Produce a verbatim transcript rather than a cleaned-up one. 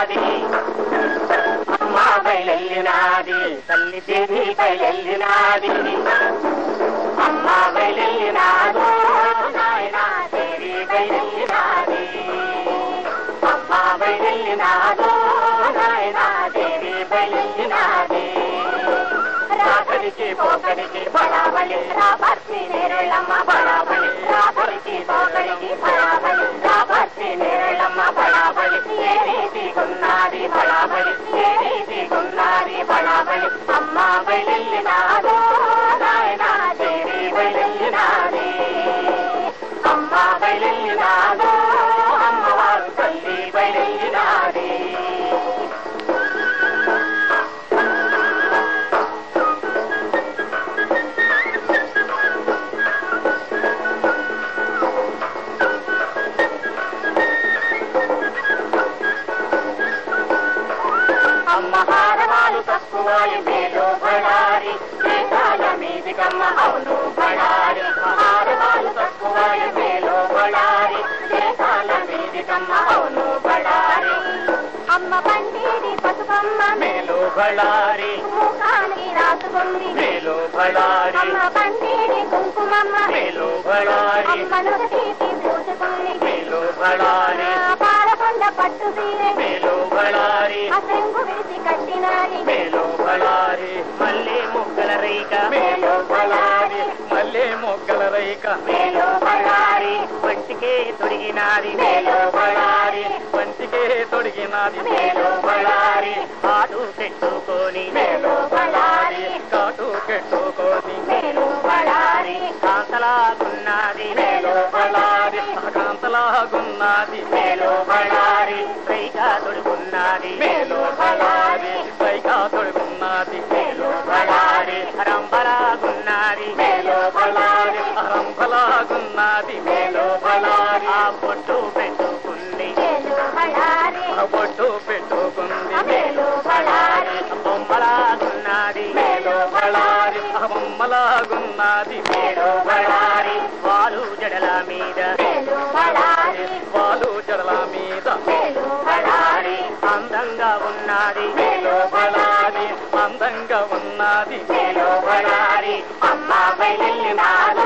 బయలెల్లినాది అమ్మ బయలెల్లినాది తల్లి దేవి బయలెల్లినాది అమ్మ బయలెల్లినాదో నాయన దేవి బయలెల్లినాది అమ్మ బయలెల్లినాదో నాయన దేవి బయలెల్లినాది రాత్రికి పోకడికి బడాబలి రాపర్తి నేరుళ్ళమ్మ బడాబలి రాత్రికి పోకడికి బడాబలి రాపర్తి నేరుళ్ళమ్మ బడాబలి ఏ రీతికున్నది బడాబలి ఏ రీతికున్నది బడాబలి అమ్మ బయలెల్లినాదో నాయన దేవి బయలెల్లినాది అమ్మ బయలెల్లినాదో అమ్మవారు తల్లి బయలెల్లినాది అమ్మహారవాలు తక్కువాయి మేలు బడారి దేశాల మీదికమ్మ అవును బడారి హారవాలు తక్కువాయి మేలు బడారి దేశాల మీదికమ్మ అవును బడారి అమ్మ పండిది పసుపమ్మ మేలు బడారి ముఖానికి రాసుకుంది మేలు బడారి అమ్మ పండిది కుంకుమమ్మ మేలు బడారి అమ్మ నుగతీసి పూసుకుంది మేలు బడారి పాలకొండ పట్టు సీరె మేలు బడారి అసంగు విడిచి కట్టినారి మేలు బడారి మల్లె మొగ్గల రైక మేలు బడారి మల్లె మొగ్గల రైక మేలు బడారి పంటికే తొడిగినాది మేలు బడారి పంటికే తొడిగినాది మేలు బడారి కాటు పెట్టుకొని మేలు బడారి కాటు పెట్టుకొని మేలు బడారి కాంతలాగున్నది మేలు బడారి కాంతలాగున్నది మేలు బడారి రైకా తొడుగున్నది మేలు బడారి రైకా తొడుగున్నది మేలు బడారి రంబలాగున్నది మేలు బడారి రంబలాగున్నది మేలు బడారి ఆ పొట్టు పెట్టుకుంది మేలు బడారి ఆ పొట్టు పెట్టుకుంది మేలు బడారి బొమ్మలాగున్నది మేలు బడారి ఆ బొమ్మలాగున్నది మేలు బడారి వాలు జడల మీద మేలు బడారి వాలు జడల మీద మేలు బడారి అందంగా ఉన్నది మేలు బడారి అందంగా ఉన్నది మేలు బడారి అమ్మ బయలెల్లినాదో